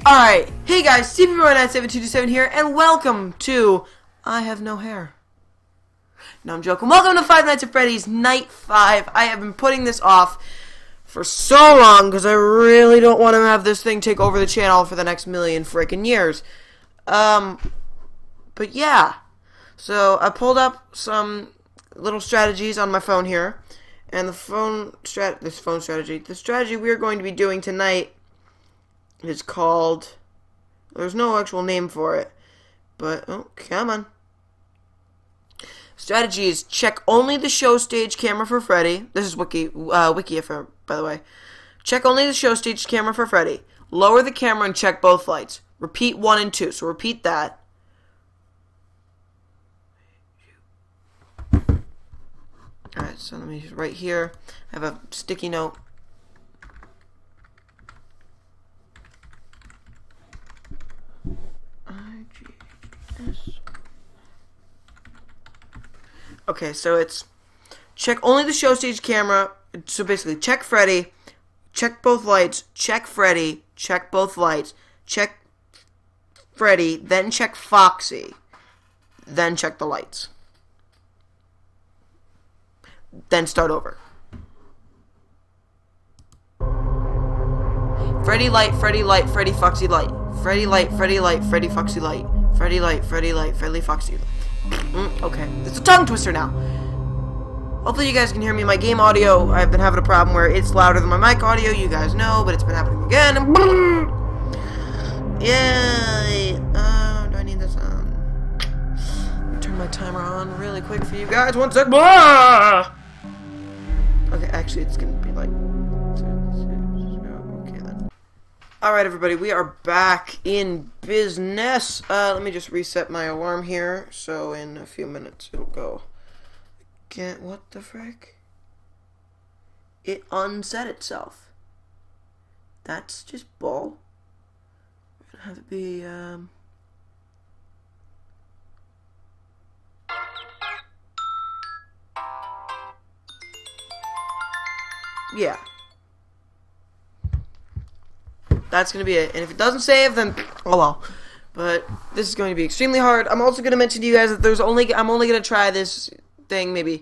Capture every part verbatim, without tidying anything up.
Alright, hey guys, C P one nine seven two two seven here, and welcome to I Have No Hair. No, I'm joking. Welcome to Five Nights at Freddy's Night five. I have been putting this off for so long because I really don't want to have this thing take over the channel for the next million freaking years. Um, but yeah. So I pulled up some little strategies on my phone here, and the phone strat this phone strategy, the strategy we are going to be doing tonight is called, there's no actual name for it, but, oh, come on. Strategy is check only the show stage camera for Freddy. This is Wiki, uh, Wikia for, by the way. Check only the show stage camera for Freddy. Lower the camera and check both lights. Repeat one and two, so repeat that. Alright, so let me, right here, I have a sticky note. Okay, so it's check only the show stage camera. So basically, check Freddy, check both lights, check Freddy, check both lights, check Freddy, then check Foxy, then check the lights. Then start over. Freddy light, Freddy light, Freddy Foxy light. Freddy light, Freddy light, Freddy Foxy light. Freddy light, Freddy light, Freddy Foxy light. Mm, okay, it's a tongue twister now. Hopefully you guys can hear me. My game audio, I've been having a problem where it's louder than my mic audio. You guys know, but it's been happening again. Yay! Uh, do I need this on? Let me turn my timer on really quick for you guys. One sec. Blah! Okay, actually, it's gonna be like. Okay then. Alright, everybody, we are back in business. Uh, let me just reset my alarm here, so in a few minutes it'll go. Again, what the frick? It unset itself. That's just bull. We're gonna have to be, um... yeah. That's going to be it. And if it doesn't save, then oh well. But this is going to be extremely hard. I'm also going to mention to you guys that there's only I'm only going to try this thing maybe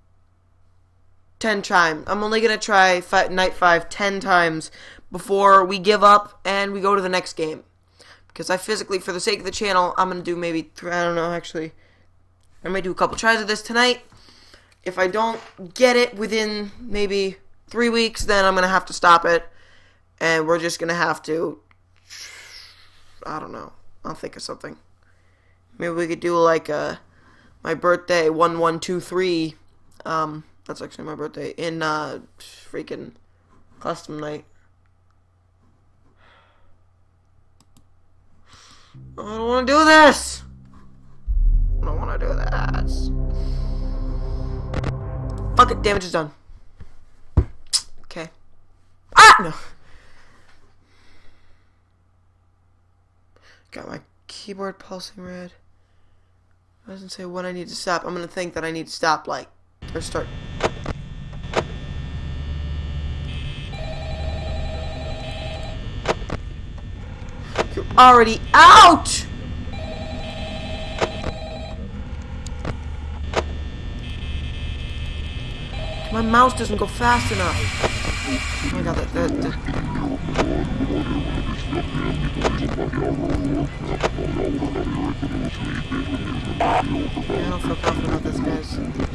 ten times. I'm only going to try five, Night five ten times before we give up and we go to the next game. Because I physically, for the sake of the channel, I'm going to do maybe, I don't know, actually. I might do a couple tries of this tonight. If I don't get it within maybe three weeks, then I'm going to have to stop it. And we're just going to have to, I don't know, I'll think of something. Maybe we could do like a, my birthday, one one two three, um, that's actually my birthday, in, uh, freaking custom night. I don't want to do this! I don't want to do this. Fuck it, damage is done. Okay. Ah! No. Got my keyboard pulsing red. It doesn't say when I need to stop. I'm gonna think that I need to stop, like, or start. You're already out! My mouse doesn't go fast enough. Oh my god, that, that, that. Yeah, I don't feel confident about this, guys.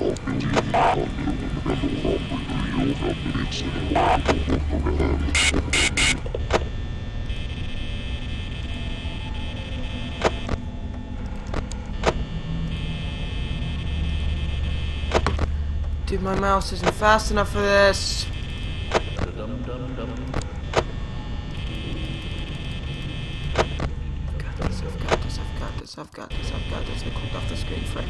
Dude, my mouse isn't fast enough for this. I've got this, I've got this. I clicked off the screen, frick.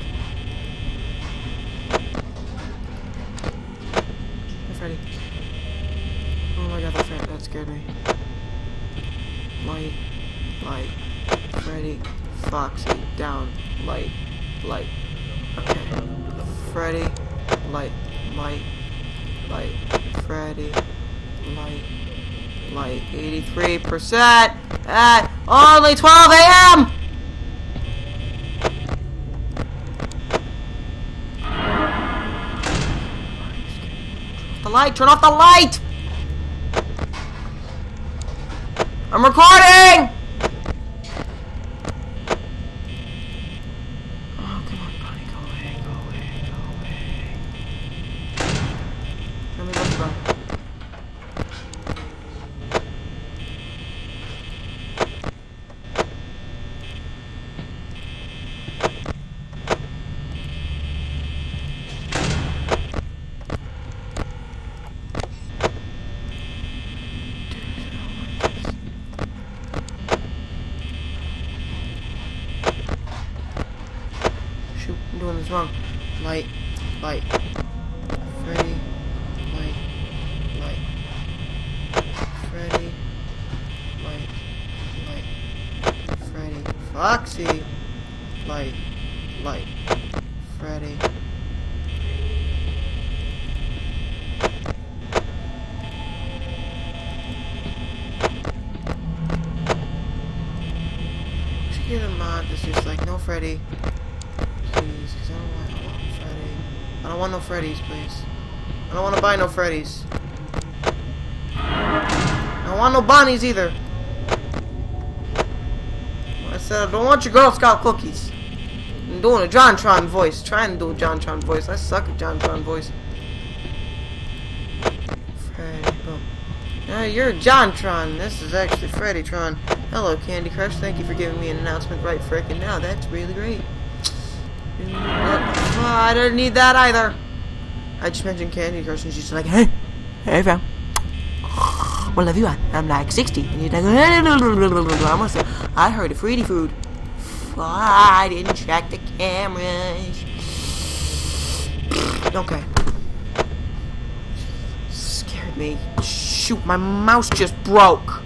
Hey, Freddy. Oh my god, that, Freddy, that scared me. Light, light, Freddy, Foxy, down, light, light. Okay. Freddy, light, light, light, Freddy, light, Light eighty-three percent at only twelve A M The light, turn off the light! I'm recording! Oh, come on, Bonnie, go away, go away, go away. Let me look, bro. Shoot, I'm doing this wrong. Light, light. Freddy, light, light. Freddy, light, light. Freddy. Foxy, light, light. Freddy. Should get a mod that's just like, no Freddy. Please, because I don't want, I don't want Freddy. I don't want no Freddies, please. I don't want to buy no Freddies. I don't want no Bonnies either. I said I don't want your Girl Scout cookies. I'm doing a JonTron voice. Trying to do a JonTron voice. I suck at JonTron voice. Freddy. Oh. Uh, you're JonTron. This is actually Freddytron. Hello, Candy Crush. Thank you for giving me an announcement right frickin' now. That's really great. Oh, I didn't need that either. I just mentioned Candy Crush and she's like, hey, hey fam. What level you at? I'm like sixty. And he's like, I'm gonna say, I heard a Freddy food. I didn't check the cameras. Okay. Scared me. Shoot, my mouse just broke.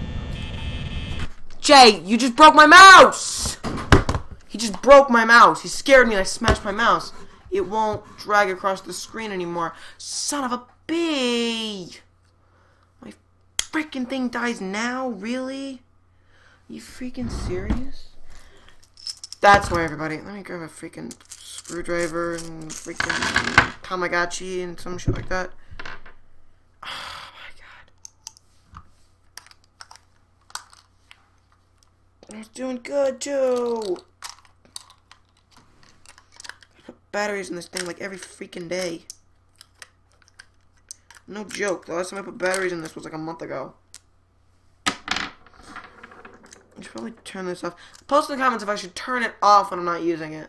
Jay, you just broke my mouse! He just broke my mouse. He scared me and I smashed my mouse. It won't drag across the screen anymore. Son of a bee! My freaking thing dies now? Really? Are you freaking serious? That's why, everybody. Let me grab a freaking screwdriver and freaking Tamagotchi and some shit like that. Oh my god. I was doing good too. Batteries in this thing like every freaking day. No joke. The last time I put batteries in this was like a month ago. I should probably turn this off. Post in the comments if I should turn it off when I'm not using it.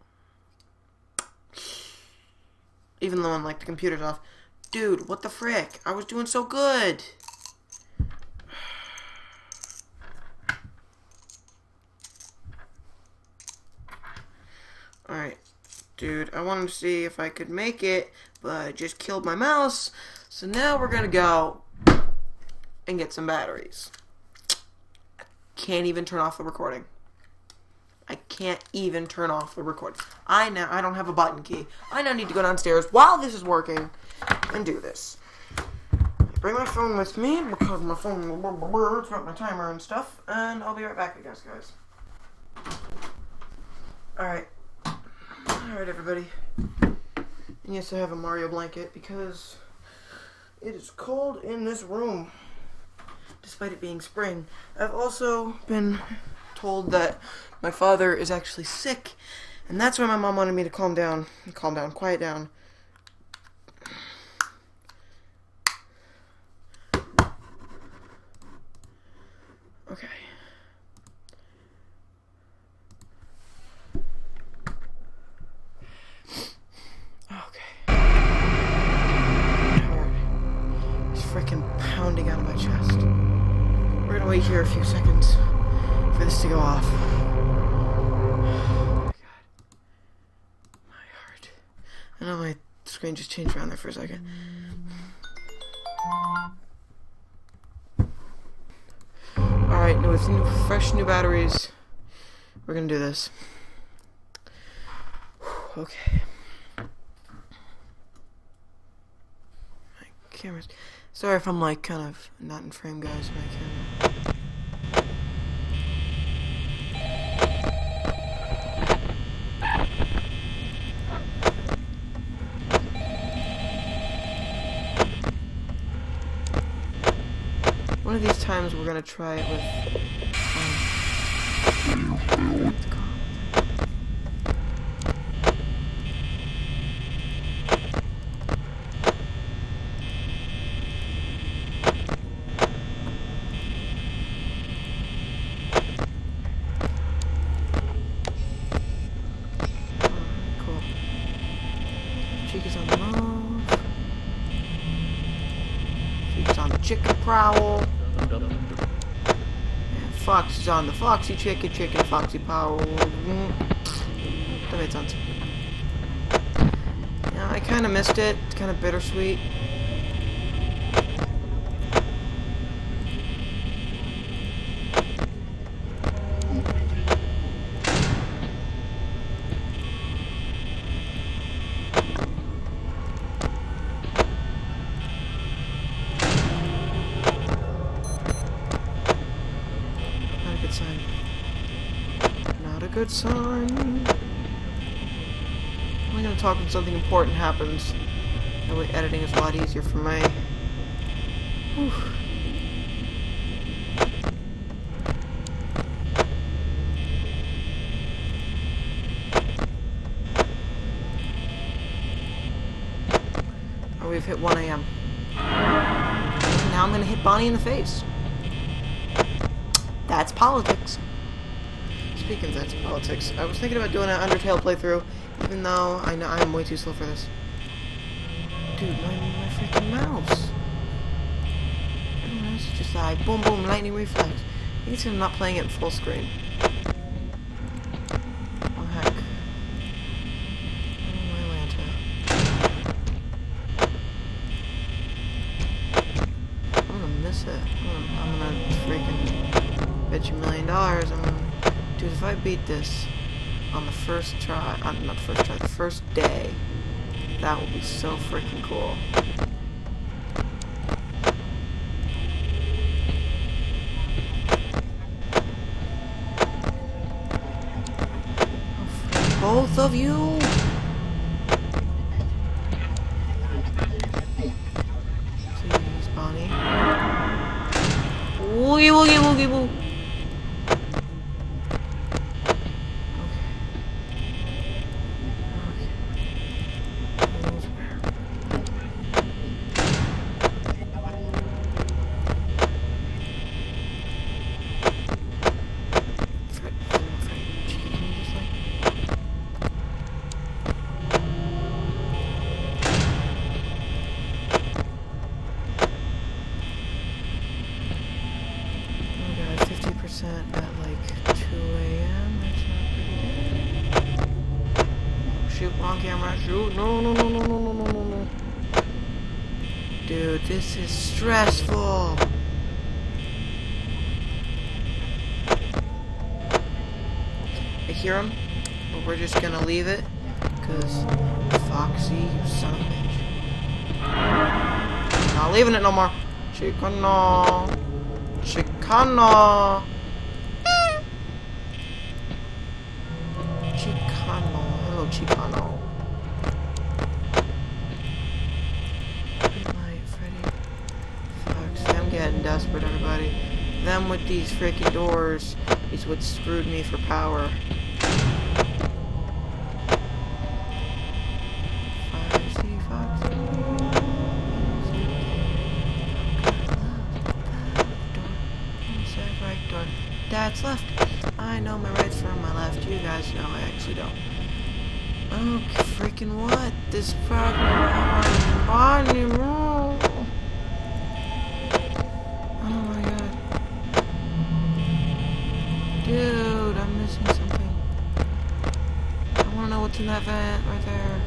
Even though I'm like the computer's off. Dude, what the frick? I was doing so good. Alright. Dude, I wanted to see if I could make it, but I just killed my mouse. So now we're gonna go and get some batteries. I can't even turn off the recording. I can't even turn off the recording. I now I don't have a button key. I now need to go downstairs while this is working and do this. Bring my phone with me because my phone will throughout my timer and stuff, and I'll be right back, I guess, guys. Alright. Alright, everybody. And yes, I have a Mario blanket because it is cold in this room, despite it being spring. I've also been told that my father is actually sick, and that's why my mom wanted me to calm down. Calm down, quiet down. Okay. Pounding out of my chest. We're gonna wait here a few seconds for this to go off. Oh my god. My heart. I know my screen just changed around there for a second. Alright, with new, fresh new batteries, we're gonna do this. Okay. My camera's... Sorry if I'm like kind of not in frame, guys. My camera. One of these times we're gonna try it with. Um, what's it called? Chica's on the move. Chica's on the chicken prowl. And Fox is on the foxy chicken, chicken, foxy prowl. That made sense. Yeah, I kind of missed it. It's kind of bittersweet. Sign. Not a good sign. I'm only gonna talk when something important happens. That way editing is a lot easier for me. Whew. Oh, we've hit one A M Now I'm gonna hit Bonnie in the face. That's politics. Speaking of that's politics, I was thinking about doing an Undertale playthrough, even though I know I'm way too slow for this. Dude, my, my freaking mouse. It's just like boom boom lightning reflex. I think I'm not playing it in full screen. Oh heck. Oh my Lanta. I'm gonna miss it. I'm gonna, I'm gonna freaking bet you a million dollars. I'm gonna, dude, if I beat this on the first try, uh, not the first try, the first day, that would be so freaking cool. Oh, both of you. Please, Bonnie. Woogie woogie woogie woo. At like two A M That's not pretty good. Shoot, wrong camera. Shoot. No, no, no, no, no, no, no, no, no. Dude, this is stressful. I hear him, but we're just gonna leave it. Because, Foxy, you son of a bitch. Not leaving it no more. Chicano. Chicano. Chicano. Hello, Chicano. Good night, Freddy. Fuck, I'm getting desperate, everybody. Them with these freaking doors is what screwed me for power. Foxy, Foxy. Right door. That's left. I know my right's from my left. You guys know I actually don't. Oh, freaking what? This fucking body roll. Oh my god. Dude, I'm missing something. I wanna know what's in that vent right there.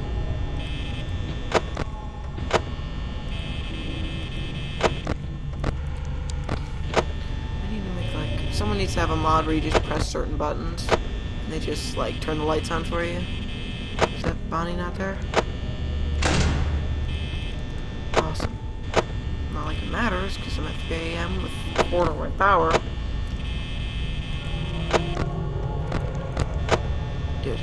Someone needs to have a mod where you just press certain buttons and they just like turn the lights on for you. Is that Bonnie not there? Awesome. No, like it matters, because I'm at three A M with a quarter worth power. Dude.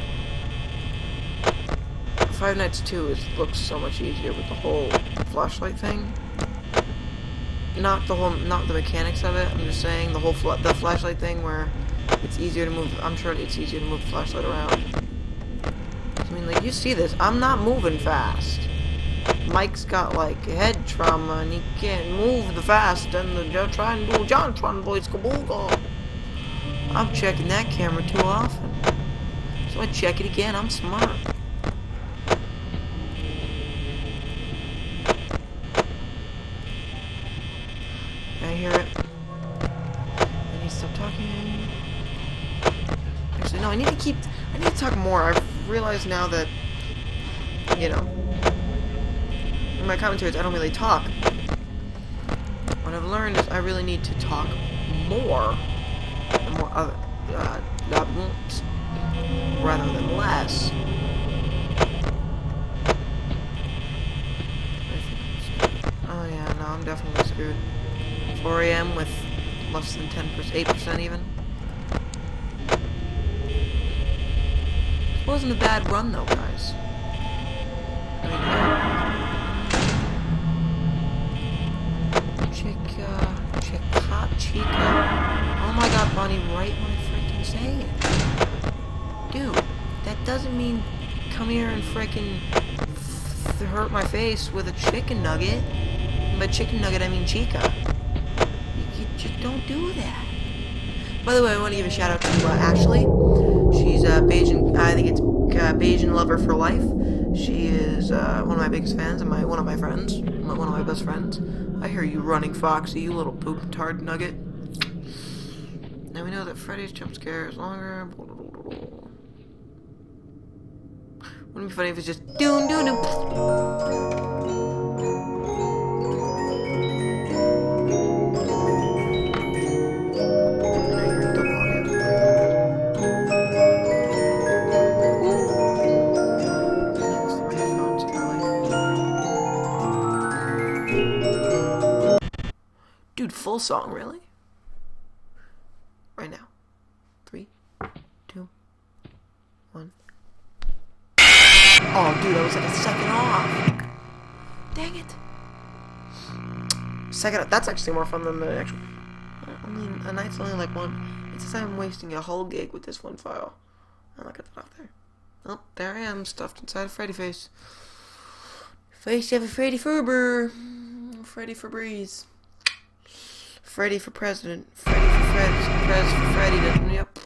Five Nights two is, looks so much easier with the whole flashlight thing. Not the whole, not the mechanics of it. I'm just saying the whole fl the flashlight thing where it's easier to move. I'm sure it's easier to move the flashlight around. I mean, like, you see this. I'm not moving fast. Mike's got like head trauma and he can't move the fast and the try and do Jontron voice kabooga. I'm checking that camera too often, so I check it again. I'm smart. I hear it. I need to stop talking. Actually, no. I need to keep. I need to talk more. I've realized now that, you know, in my commentaries I don't really talk. What I've learned is I really need to talk more, more other, uh, rather than less. Oh yeah, no, I'm definitely screwed. four A M with less than ten percent, eight percent even. It wasn't a bad run though, guys. I mean, yeah. Chica, Chica, Chica. Oh my god, Bonnie, right when I freaking say it. Dude, that doesn't mean come here and freaking hurt my face with a chicken nugget. By chicken nugget, I mean Chica. Just don't do that. By the way, I want to give a shout out to uh, Ashley. She's a uh, Bajan. I think it's uh, Bajan lover for life. She is uh, one of my biggest fans and my one of my friends, one of my best friends. I hear you running, Foxy, you little poop tard nugget. Now we know that Freddy's jump scare is longer. Wouldn't it be funny if it's just doon doon doon. Dude, full song, really? Right now. Three, two, one. Oh, dude, I was like a second off. Dang it. Second, that's actually more fun than the actual. I mean, a night's only like one. It says I'm wasting a whole gig with this one file. I'll get that off there. Oh, there I am, stuffed inside a Freddy face. Face of a Freddy Ferber. Freddy Febreze. Freddy for president. Freddy for Fred. Prez for Freddy. Yep.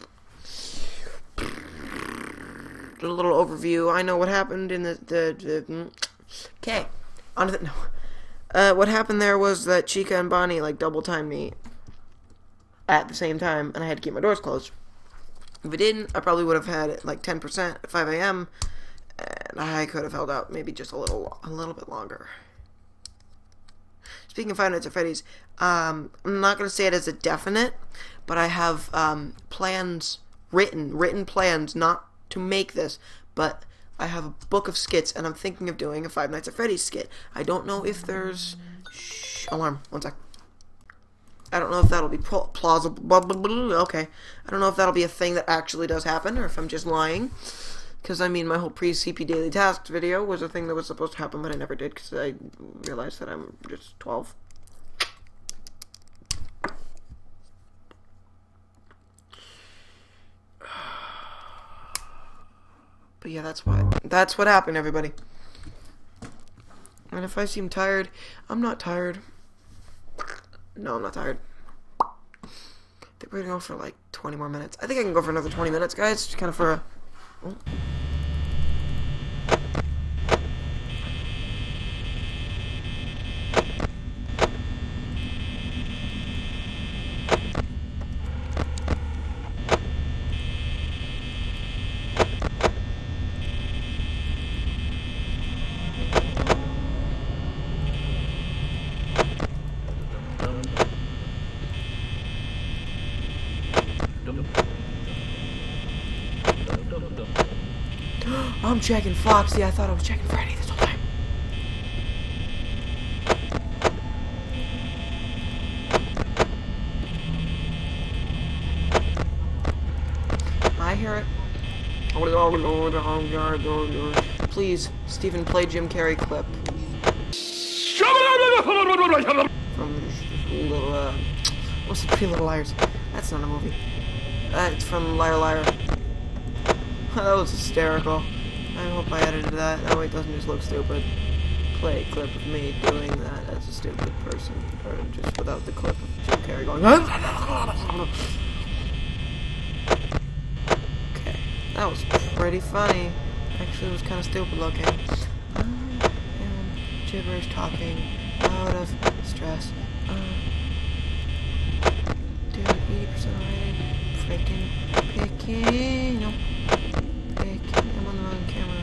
A little overview. I know what happened in the the. the okay. On to the no. Uh, what happened there was that Chica and Bonnie like double timed me at the same time, and I had to keep my doors closed. If I didn't, I probably would have had it like ten percent at five A M and I could have held out maybe just a little, a little bit longer. Speaking of Five Nights at Freddy's, um, I'm not going to say it as a definite, but I have um, plans written, written plans not to make this, but I have a book of skits, and I'm thinking of doing a Five Nights at Freddy's skit. I don't know if there's... Shh, alarm, one sec. I don't know if that'll be plausible. Okay. I don't know if that'll be a thing that actually does happen, or if I'm just lying. Because, I mean, my whole pre-C P Daily Tasks video was a thing that was supposed to happen, but I never did, because I realized that I'm just twelve. But yeah, that's what, that's what happened, everybody. And if I seem tired, I'm not tired. No, I'm not tired. I think we're gonna go for like twenty more minutes. I think I can go for another twenty minutes, guys. Just kind of for a... Oh. I'm checking Foxy. I thought I was checking Freddy this whole time. Please, Stephen, play Jim Carrey clip. From Little, uh, what's the Three Little Liars? That's not a movie. Uh, it's from Liar Liar. That was hysterical. I hope I edited that. That way it doesn't just look stupid. Play a clip of me doing that as a stupid person. Or just without the clip of Jim Carrey going. Okay. That was pretty funny. Actually, it was kind of stupid looking. I am gibberish talking out of stress. Uh, dude, eighty percent already. Freaking picking. No. Picking. I'm on the wrong camera.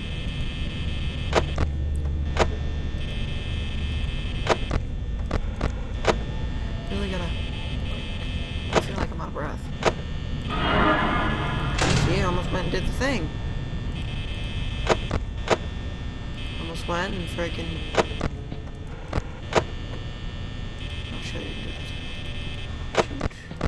Really gotta. I feel like I'm out of breath. See, I almost went and did the thing. Almost went and freaking. I'll show you. Shoot.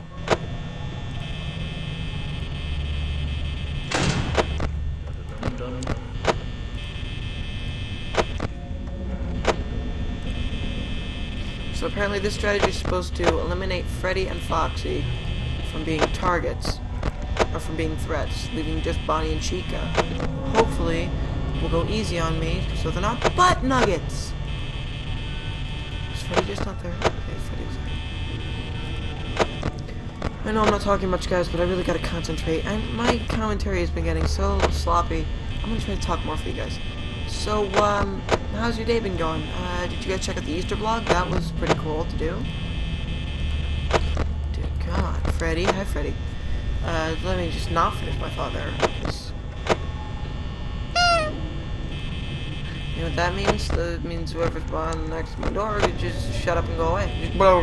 So apparently this strategy is supposed to eliminate Freddy and Foxy from being targets, or from being threats, leaving just Bonnie and Chica. Hopefully, will go easy on me, so they're not butt nuggets! Is Freddy just not there? Okay, Freddy's there. I know I'm not talking much, guys, but I really gotta concentrate, and my commentary has been getting so sloppy. I'm gonna try to talk more for you guys. So, um, how's your day been going? Uh, did you guys check out the Easter vlog? That was pretty cool to do. Dear God, Freddy. Hi, Freddy. Uh, let me just not finish my thought there. Because you know what that means? That means whoever's behind next to my door could just shut up and go away.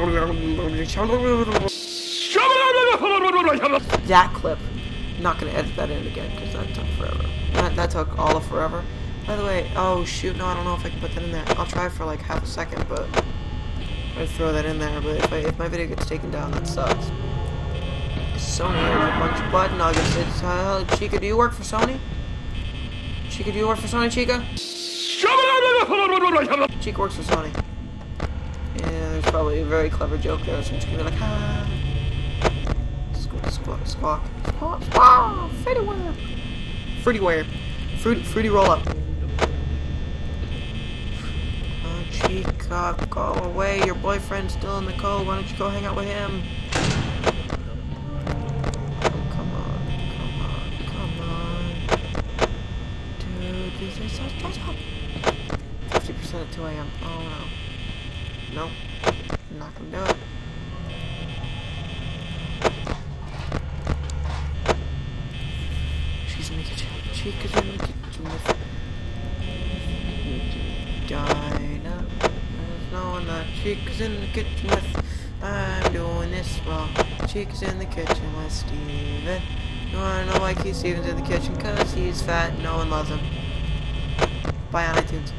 That clip. I'm not gonna edit that in again because that took forever. That, that took all of forever. By the way, oh shoot, no, I don't know if I can put that in there. I'll try for like half a second, but I throw that in there. But if I, if my video gets taken down, that sucks. Sony has a bunch of butt nuggets. It's uh, Chica, do you work for Sony? Chica, do you work for Sony, Chica? Chica works for Sony. Yeah, there's probably a very clever joke there. So I'm just gonna be like, ah. Squawk, squawk, squawk, squawk, squawk. Freddy wear. Freddy wear. Fruity, fruity roll up. Oh, Chica, go away. Your boyfriend's still in the code. Why don't you go hang out with him? fifty percent at two A M Oh no. Nope. I'm not gonna do it. She's in the kitchen. Chica's in the kitchen with Dinah. There's no one that Chica's in the kitchen with. I'm doing this wrong. Chica's in the kitchen with Steven. You wanna know why Keith Stevens in the kitchen? Cause he's fat and no one loves him. Buy on iTunes.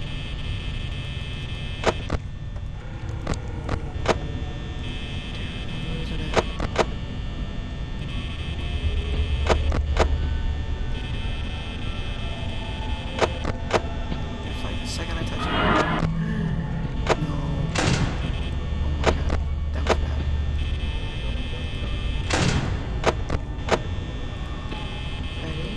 It's like the second I touch it. No. Oh my god. That was bad. Ready?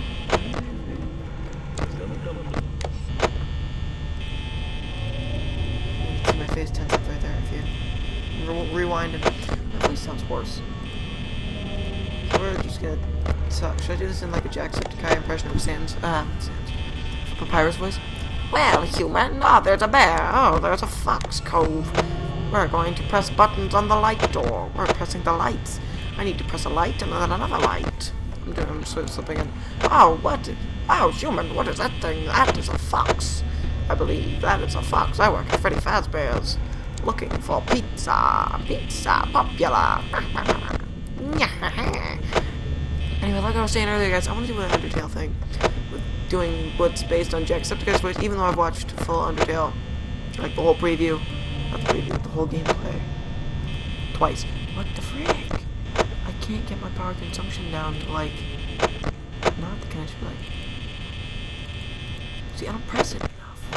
My face tense up right there if you re rewind it. My voice sounds worse. So we're just gonna talk. Should I do this in like a Jacksepticeye impression of Sans? Uh, Sans. Papyrus voice? Well, human, oh, there's a bear. Oh, there's a fox cove. We're going to press buttons on the light door. We're pressing the lights. I need to press a light and then another light. I'm doing, I'm sort of slipping in. Oh, what? Oh, human, what is that thing? That is a fox. I believe that is a fox. I work at Freddy Fazbear's. Looking for pizza. Pizza popular. Anyway, like I was saying earlier, guys, I want to do an Undertale thing. With doing what's based on Jacksepticeye's voice, even though I've watched full Undertale. Like the whole preview. Not the preview, the whole gameplay. Twice. What the frick? I can't get my power consumption down to like... Not the can I just be like... See, I don't press it enough.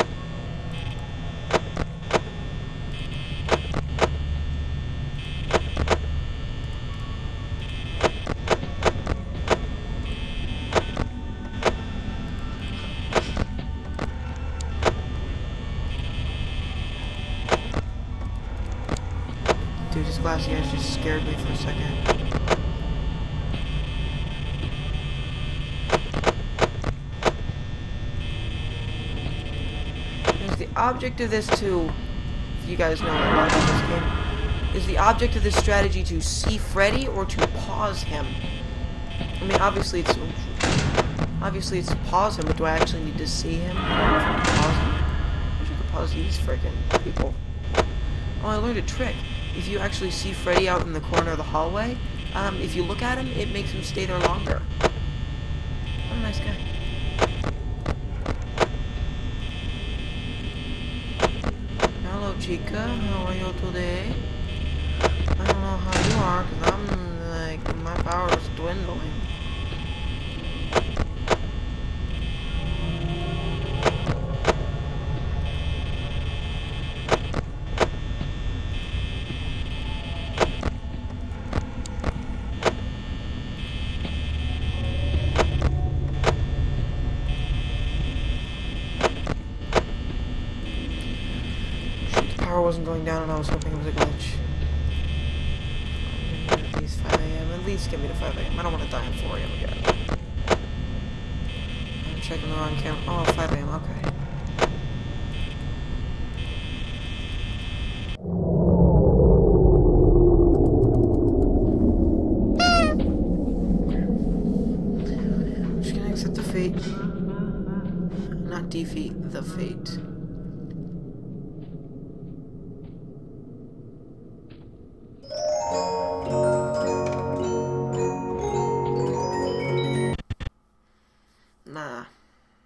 Dude, this glassy eyes just scared me for a second. Is the object of this to, if you guys know a lot about this game, is the object of this strategy to see Freddy or to pause him? I mean, obviously it's obviously it's to pause him, but do I actually need to see him? I don't know if I can pause him. I wish I could pause these freaking people. Oh, I learned a trick. If you actually see Freddy out in the corner of the hallway, um, if you look at him, it makes him stay there longer. What a nice guy. Hello, Chica. How are you today? I don't know how you are, because I'm, like, my power is dwindling. Wasn't going down and I was hoping it was a glitch. I'm gonna get at least five A M At least get me to five A M I don't want to die at four A M again. I'm checking the wrong camera. Oh, five A M Okay. I'm just gonna accept the fate. Not defeat, the fate. Nah.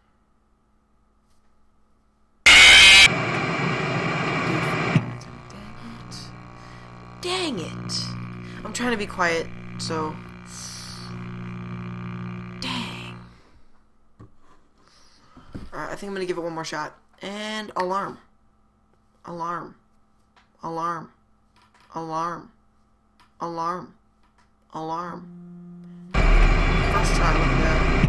Dang it. Dang it. I'm trying to be quiet, so... Dang. Alright, I think I'm gonna give it one more shot. And alarm. Alarm. Alarm. Alarm. Alarm. Alarm. First try, look at that.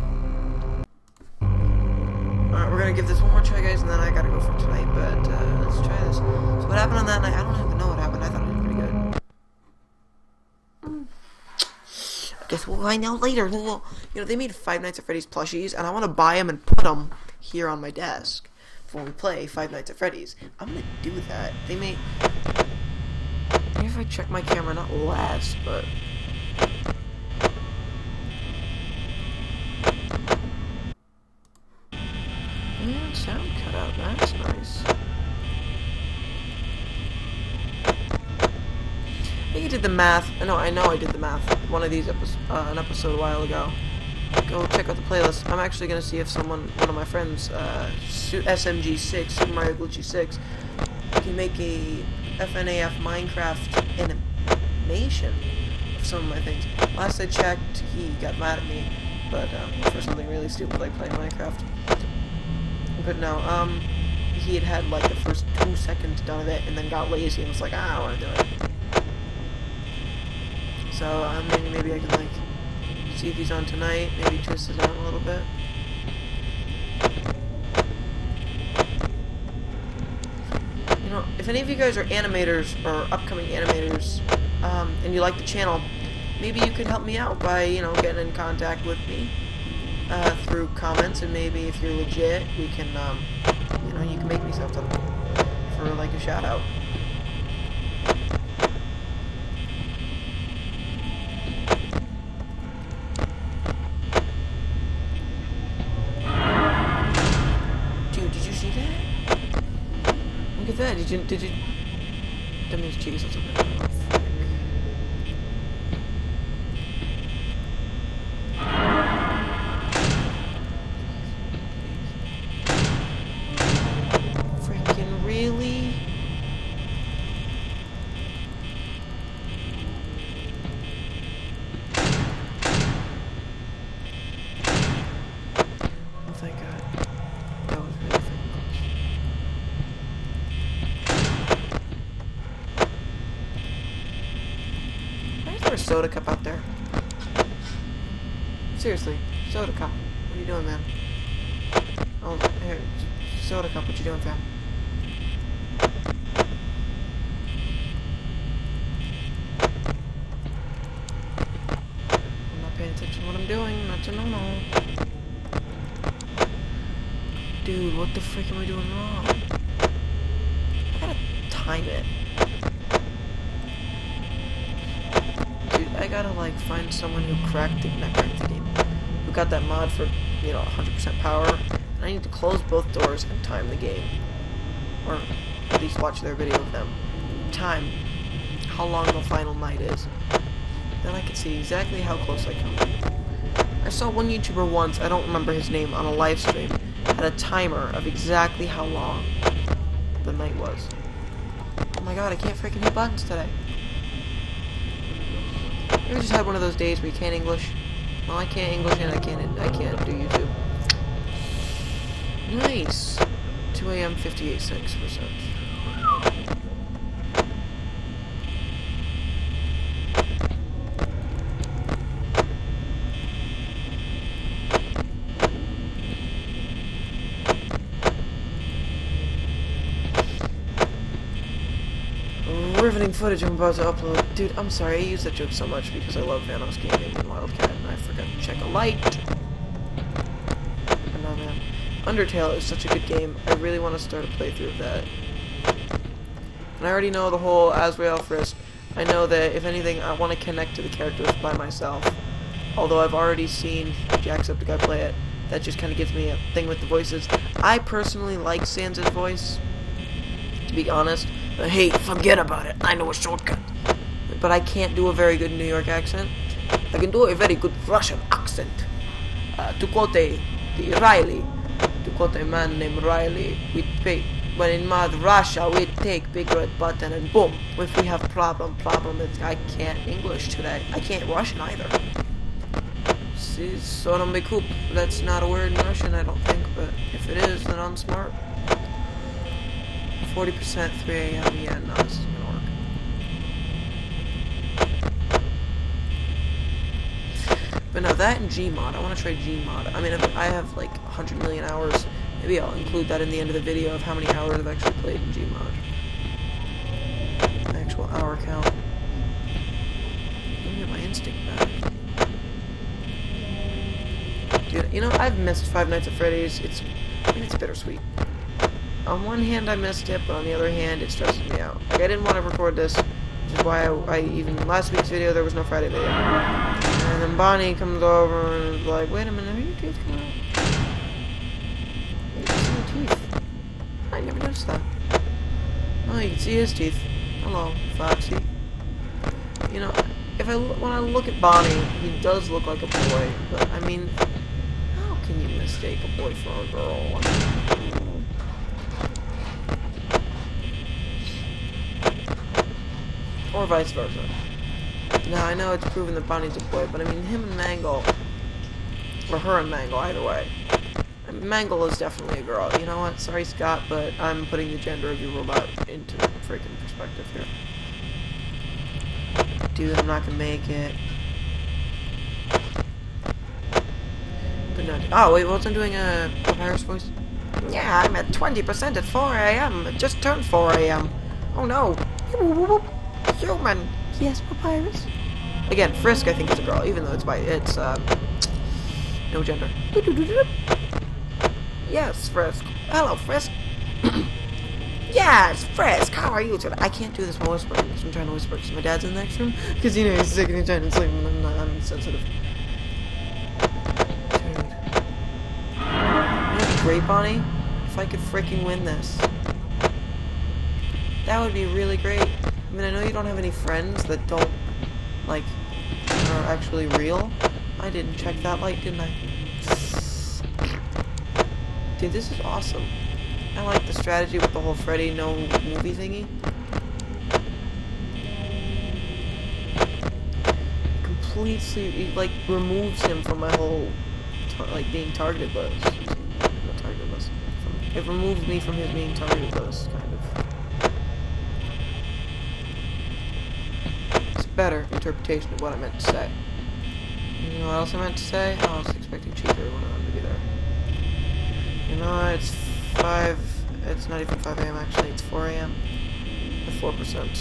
Alright, we're gonna give this one more try, guys, and then I gotta go for tonight, but uh, let's try this. So what happened on that night? I don't even know what happened. I thought it was pretty good. Mm. I guess we'll find out later. You know, they made Five Nights at Freddy's plushies, and I want to buy them and put them here on my desk for when we play Five Nights at Freddy's. I'm gonna do that. They made... Maybe if I check my camera, not last, but... And sound cut out, that's nice. I think I did the math. No, I know I did the math. One of these episodes, uh, an episode a while ago. Go check out the playlist. I'm actually gonna see if someone, one of my friends, uh, S M G six, Super Mario Glitchy six, can make a F N A F Minecraft animation of some of my things. Last I checked, he got mad at me, but um, for something really stupid like playing Minecraft. But no, um, he had had like the first two seconds done of it, and then got lazy and was like, ah, I don't want to do it. So um, maybe maybe I can like see if he's on tonight. Maybe twist his arm a little bit. You know, if any of you guys are animators or upcoming animators, um, and you like the channel, maybe you could help me out by, you know, getting in contact with me uh, through comments, and maybe if you're legit, we can, um, you know, you can make me something for like a shout out. Dude, did you see that? Look at that. Did you? Did you? That means cheese or something. Really? there a soda cup out there? Seriously, soda cup. What are you doing, man? Oh, here, soda cup. What you doing, fam? I'm not paying attention to what I'm doing. Not to normal. Dude, what the frick am I doing wrong? I gotta time it. Dude, I gotta, like, find someone who cracked the, not cracked the game, who got that mod for, you know, one hundred percent power, and I need to close both doors and time the game. Or at least watch their video of them. Time how long the final night is. Then I can see exactly how close I come. I saw one YouTuber once, I don't remember his name, on a live stream, had a timer of exactly how long the night was. Oh my god, I can't freaking hit buttons today. You ever just had one of those days where you can't English? Well, I can't English and I can't I can't do YouTube. Nice. two A M fifty-eight point six percent. Riveting footage I'm about to upload. Dude, I'm sorry, I use that joke so much because I love Vanos Gaming and Wildcat, and I forgot to check a light. But no, man. Undertale is such a good game. I really want to start a playthrough of that. And I already know the whole Azrael Frisk. I know that, if anything, I want to connect to the characters by myself. Although I've already seen Jacksepticeye play it. That just kind of gives me a thing with the voices. I personally like Sans' voice, to be honest. But hey, forget about it. I know a shortcut. But I can't do a very good New York accent. I can do a very good Russian accent. Uh, to quote a, the Riley, to quote a man named Riley, we pay, when in Mad Russia, we take big red button and boom. If we have problem, problem is I can't English today. I can't Russian either. See, sonombe kup. That's not a word in Russian, I don't think. But if it is, then I'm smart. forty percent three A M Yeah, no, this isn't gonna work. But no, that and Gmod. I want to try Gmod. I mean, if I have like one hundred million hours. Maybe I'll include that in the end of the video of how many hours I've actually played in Gmod. Actual hour count. Let me get my instinct back. Dude, you know, I've missed Five Nights at Freddy's. It's, I mean, it's bittersweet. On one hand, I missed it, but on the other hand, it stresses me out. Like, I didn't want to record this, which is why I, I even, last week's video, there was no Friday video. And then Bonnie comes over and is like, wait a minute, are your teeth coming out? You can see your teeth. I never noticed that. Oh, you can see his teeth. Hello, Foxy. You know, if I, when I look at Bonnie, he does look like a boy, but, I mean, how can you mistake a boy for a girl? I mean, or vice versa. Now, I know it's proven that Bonnie's a boy, but I mean, him and Mangle, or her and Mangle, either way. I mean, Mangle is definitely a girl. You know what? Sorry, Scott, but I'm putting the gender of your robot into freaking perspective here. Dude, I'm not gonna make it. But no, oh, wait, wasn't doing a Papyrus voice? Yeah, I'm at twenty percent at four A M It just turned four A M Oh no. Human. Yes, Papyrus. Again, Frisk I think is a girl, even though it's by it's uh no gender. Yes, Frisk. Hello, Frisk. Yes, Frisk. How are you today? I can't do this while whispering because I'm trying to whisper because my dad's in the next room. Because you know he's sick and he's trying to sleep and I'm not. I'm sensitive. Dude, you know what'd be great, Bonnie? If I could freaking win this. That would be really great. I mean, I know you don't have any friends that don't, like, are actually real. I didn't check that light, didn't I? Dude, this is awesome. I like the strategy with the whole Freddy no movie thingy. Completely, it, like, removes him from my whole, like, being targeted list. Not targeted list. It removes me from his being targeted list, kind of. better interpretation of what I meant to say. You know what else I meant to say? Oh, I was expecting Chief or one of them to be there. You know what? It's five. It's not even five A M actually. It's four A M With four percent.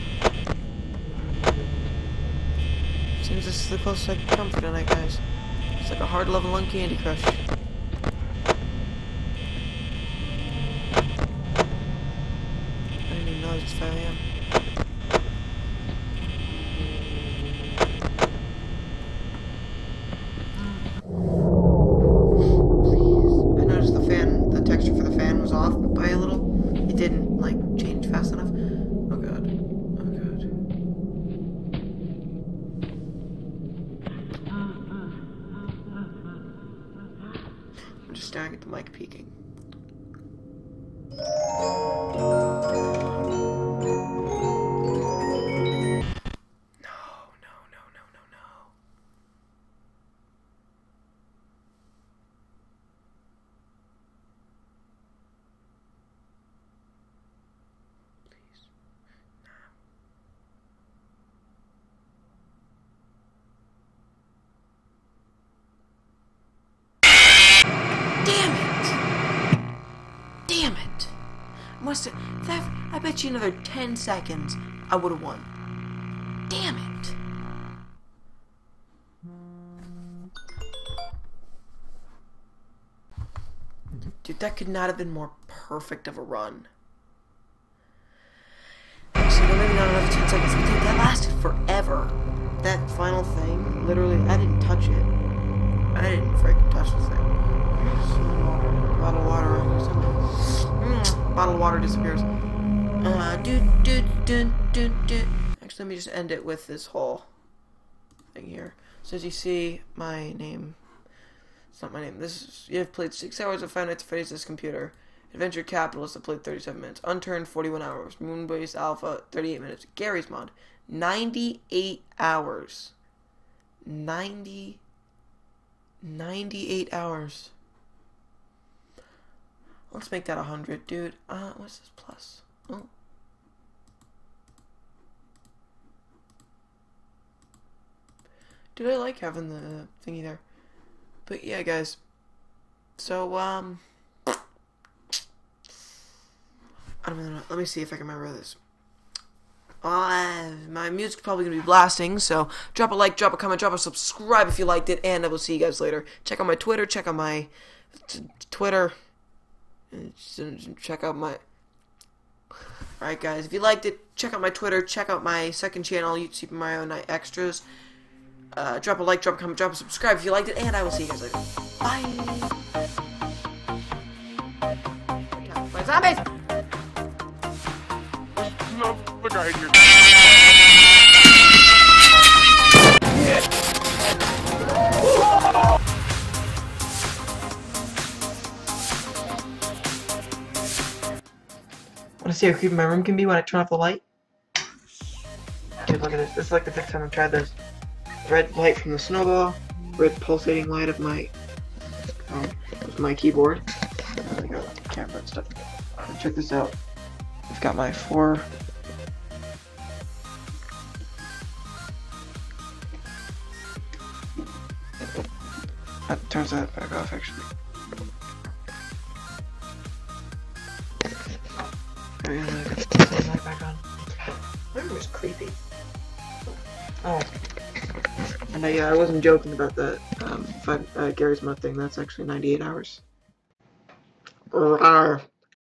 Seems this is the closest I can come for tonight, guys. It's like a hard level one Candy Crush. I didn't even know it's five A M staring at the mic peeking. No, no, no, no, no, no. Please. Damn it! Must have that. I bet you another ten seconds, I would have won. Damn it! Dude, that could not have been more perfect of a run. Actually, no, maybe not another ten seconds, but dude, that lasted forever. That final thing, literally, I didn't touch it. I didn't freaking touch the thing. Bottle of water. Mm, bottle of water disappears. Uh, do, do, do, do, do. Actually, let me just end it with this whole thing here. So as you see, my name. It's not my name. This is, you have played six hours of Five Nights at Freddy's this computer. Adventure Capitalist have played thirty-seven minutes. Unturned forty-one hours. Moonbase Alpha thirty-eight minutes. Gary's Mod ninety-eight hours. ninety. ninety-eight hours. Let's make that a hundred, dude. Uh, what's this plus? Oh. Dude, I like having the thingy there. But yeah, guys. So, um... I don't really know. Let me see if I can remember this. Uh, my music's probably going to be blasting, so drop a like, drop a comment, drop a subscribe if you liked it, and I will see you guys later. Check out my Twitter, check out my t Twitter... Check out my... Alright guys, if you liked it, check out my Twitter, check out my second channel, Super Mario Night Extras. Uh, drop a like, drop a comment, drop a subscribe if you liked it, and I will see you guys later. Bye! Bye, zombies! No, the guy here. Want to see how creepy my room can be when I turn off the light? Dude, look at this. This is like the sixth time I've tried this. Red light from the snowball, red pulsating light of my um, of my keyboard. I got camera and stuff. Check this out. I've got my four. That turns that back off actually. Oh, yeah, I got the light back on. My room was creepy. Oh. And I, uh, I wasn't joking about that um, five, uh, Gary's Mod thing. That's actually ninety-eight hours. Rawr.